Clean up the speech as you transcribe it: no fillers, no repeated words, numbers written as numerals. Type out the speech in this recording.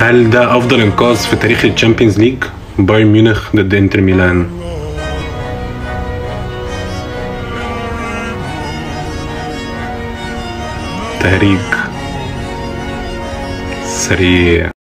هل ده افضل انقاذ في تاريخ الشامبيونز ليج؟ بايرن ميونخ ضد انتر ميلان. تهريج سريع.